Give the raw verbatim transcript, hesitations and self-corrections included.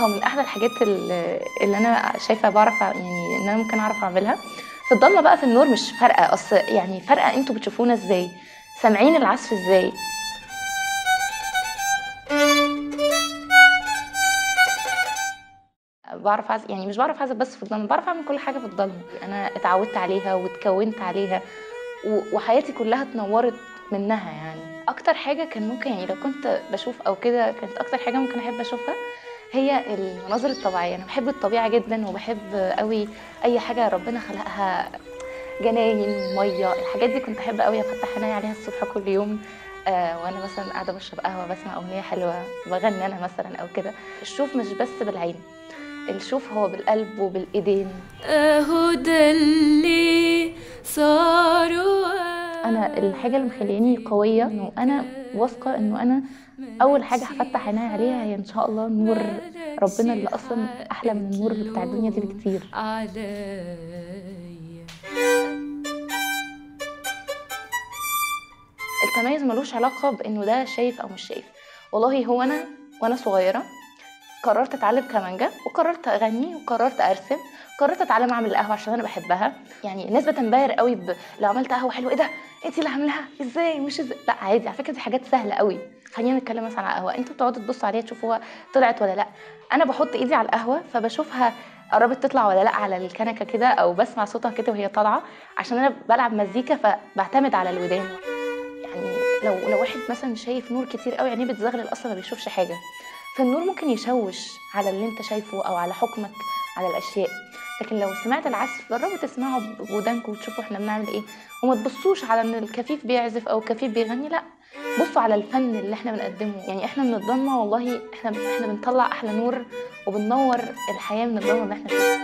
هو من احلى الحاجات ال- اللي انا شايفه بعرف أع- يعني ان انا ممكن اعرف اعملها. في الضلمه بقى في النور مش فارقه، اصل يعني فارقه انتوا بتشوفونا ازاي، سامعين العزف ازاي. بعرف اعزف، يعني مش بعرف اعزف بس في الضلمه، بعرف اعمل كل حاجه في الضلمه. انا اتعودت عليها واتكونت عليها و- وحياتي كلها اتنورت منها. يعني اكتر حاجه كان ممكن، يعني لو كنت بشوف او كده، كانت اكتر حاجه ممكن احب اشوفها هي المناظر الطبيعيه. انا بحب الطبيعه جدا، وبحب قوي اي حاجه ربنا خلقها، جناين، ميه، الحاجات دي كنت احب قوي افتح عيني عليها الصبح كل يوم. آه وانا مثلا قاعده بشرب قهوه بسمع اغنيه حلوه بغني انا مثلا او كده. الشوف مش بس بالعين، الشوف هو بالقلب وبالايدين. اهو ده اللي صار. انا الحاجه اللي مخلياني قويه انه انا واثقه انه انا اول حاجه هفتح عيني عليها هي ان شاء الله نور ربنا، اللي اصلا احلى من النور بتاع الدنيا دي بكتير. عليا. التميز ملوش علاقه بانه ده شايف او مش شايف. والله هو انا وانا صغيره قررت اتعلم كمانجا، وقررت اغني، وقررت ارسم، قررت اتعلم اعمل قهوه عشان انا بحبها. يعني الناس بتنبهر قوي ب... لو عملت قهوه حلوه، ايه ده، انت اللي عاملاها ازاي، مش ازاي، لا عادي على فكره، دي حاجات سهله قوي. خلينا نتكلم مثلا على قهوه، انتوا بتقعدوا تبصوا عليها تشوفوها طلعت ولا لا. انا بحط ايدي على القهوه فبشوفها قربت تطلع ولا لا على الكنكه كده، او بسمع صوتها كده وهي طالعه، عشان انا بلعب مزيكا فبعتمد على الودان. يعني لو لو واحد مثلا شايف نور كتير قوي، عينيه بتزغلل اصلا ما بيشوفش حاجه. فالنور ممكن يشوش على اللي انت شايفه او على حكمك على الاشياء. لكن لو سمعت العزف، جربوا تسمعوا بودانكم وتشوفوا احنا بنعمل ايه، وما تبصوش على ان الكفيف بيعزف او الكفيف بيغني، لا، بصوا على الفن اللي احنا بنقدمه. يعني احنا من الضلمه والله احنا احنا بنطلع احلى نور، وبننور الحياه من الضلمه اللي احنا فيها.